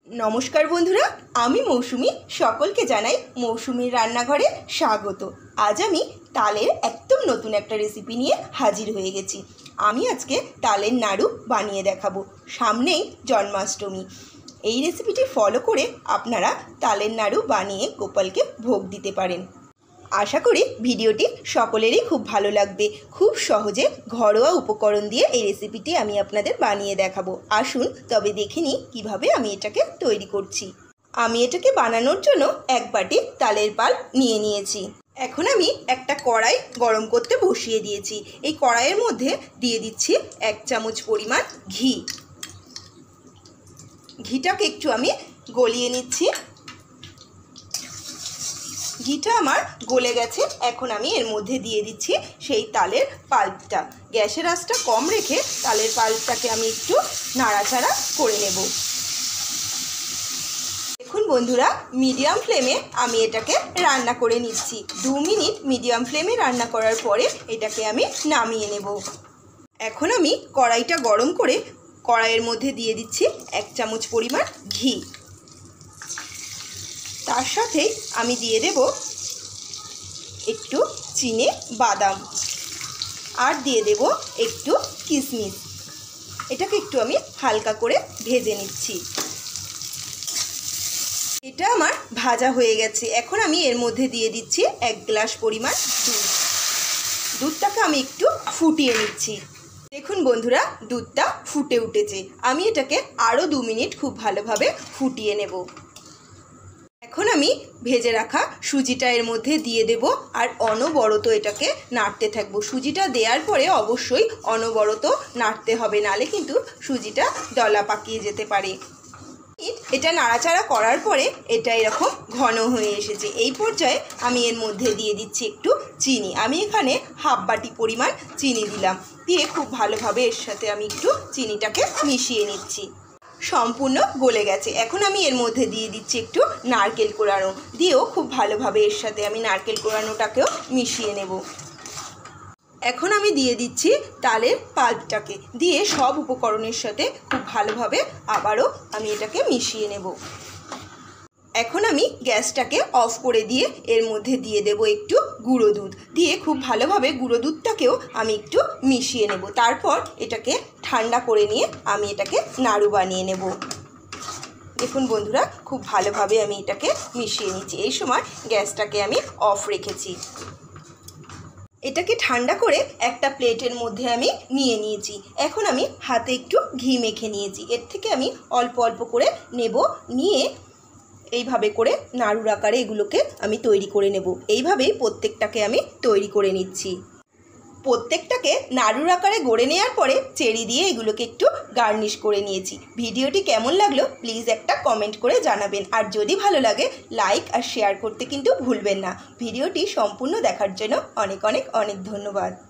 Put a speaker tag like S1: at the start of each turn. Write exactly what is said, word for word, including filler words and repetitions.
S1: नमस्कार बंधुरा आमी मौसुमी सकलके जानाई मौसुमीर रान्नाघरे स्वागत। आज आमी तालेर एकदम नतून एक रेसिपि निये हाजिर हये गेছি। आमी आजके तालेर नाड़ू बानिये देखाबो। सामनेई जन्माष्टमी। এই রেসিপিটি ফলো করে আপনারা তালের নাড়ু বানিয়ে গোপালকে ভোগ দিতে পারেন। आशा करी भिडियोटी सकलेरই खूब भालो लागबे। खूब सहजे घरोया उपकरण दिए এই রেসিপিটি আমি আপনাদের বানিয়ে দেখাবো। আসুন তবে দেখে নিই কিভাবে আমি এটাকে তৈরি করছি। আমি এটাকে বানানোর জন্য এক বাটি তালের পাল নিয়ে নিয়েছি। এখন আমি একটা কড়াই গরম করতে বসিয়ে দিয়েছি। এই কড়াইয়ের মধ্যে দিয়ে দিচ্ছি এক চামচ পরিমাণ ঘি। ঘিটাকে একটু আমি গলিয়ে নিচ্ছি। ঘিটা আমার গলে গেছে। এখন আমি এর মধ্যে দিয়ে দিচ্ছি সেই তালের পাল্পটা। গ্যাসের আঁচটা কম রেখে তালের পাল্পটাকে আমি একটু নাড়াচাড়া করে নেব। দেখুন বন্ধুরা, মিডিয়াম ফ্লেমে আমি এটাকে রান্না করে নিচ্ছি। দু মিনিট মিডিয়াম ফ্লেমে রান্না করার পরে এটাকে আমি নামিয়ে নেব। এখন আমি কড়াইটা গরম করে কড়াইয়ের মধ্যে দিয়ে দিচ্ছি এক চামচ পরিমাণ ঘি। তার সাথে আমি দিয়ে দেব একটু চিনে বাদাম আর দিয়ে দেব একটু কিশমিশ। এটাকে একটু আমি হালকা করে ভেজে নিচ্ছি। এটা আমার ভাজা হয়ে গেছে। এখন আমি এর মধ্যে দিয়ে দিচ্ছি এক গ্লাস পরিমাণ দুধ। দুধটাকে আমি একটু ফুটিয়ে নিচ্ছি। দেখুন বন্ধুরা, দুধটা ফুটে উঠেছে। আমি এটাকে আরও দু মিনিট খুব ভালোভাবে ফুটিয়ে নেব। এখন আমি ভেজে রাখা সুজিটা এর মধ্যে দিয়ে দেব আর অনবরত এটাকে নাড়তে থাকবো। সুজিটা দেওয়ার পরে অবশ্যই অনবরত নাড়তে হবে, নালে কিন্তু সুজিটা দলা পাকিয়ে যেতে পারে। এটা নাড়াচাড়া করার পরে এটা এরকম ঘন হয়ে এসেছে। এই পর্যায়ে আমি এর মধ্যে দিয়ে দিচ্ছি একটু চিনি। আমি এখানে হাফ বাটি পরিমাণ চিনি দিলাম। দিয়ে খুব ভালোভাবে এর সাথে আমি একটু চিনিটাকে মিশিয়ে নিচ্ছি। সম্পূর্ণ গলে গেছে। এখন আমি এর মধ্যে দিয়ে দিচ্ছি একটু নারকেল কোড়ানো। দিয়েও খুব ভালোভাবে এর সাথে আমি নারকেল কোড়ানোটাকেও মিশিয়ে নেব। এখন আমি দিয়ে দিচ্ছি তালের পাল্পটাকে। দিয়ে সব উপকরণের সাথে খুব ভালোভাবে আবারও আমি এটাকে মিশিয়ে নেব। এখন আমি গ্যাসটাকে অফ করে দিয়ে এর মধ্যে দিয়ে দেব একটু গুঁড়ো দুধ। দিয়ে খুব ভালোভাবে গুঁড়ো দুধটাকেও আমি একটু মিশিয়ে নেব। তারপর এটাকে ঠান্ডা করে নিয়ে আমি এটাকে নাড়ু বানিয়ে নেব। দেখুন বন্ধুরা, খুব ভালোভাবে আমি এটাকে মিশিয়ে নিচ্ছি। এই সময় গ্যাসটাকে আমি অফ রেখেছি। এটাকে ঠান্ডা করে একটা প্লেটের মধ্যে আমি নিয়ে নিয়েছি। এখন আমি হাতে একটু ঘি মেখে নিয়েছি। এর থেকে আমি অল্প অল্প করে নেব। নিয়ে এইভাবে করে নাড়ুর আকারে এগুলোকে আমি তৈরি করে নেব। এইভাবেই প্রত্যেকটাকে আমি তৈরি করে নিচ্ছি। প্রত্যেকটাকে নাড়ুর আকারে গড়ে নেওয়ার পরে চেরি দিয়ে এগুলোকে একটু গার্নিশ করে নিয়েছি। ভিডিওটি কেমন লাগলো প্লিজ একটা কমেন্ট করে জানাবেন। আর যদি ভালো লাগে লাইক আর শেয়ার করতে কিন্তু ভুলবেন না। ভিডিওটি সম্পূর্ণ দেখার জন্য অনেক অনেক অনেক ধন্যবাদ।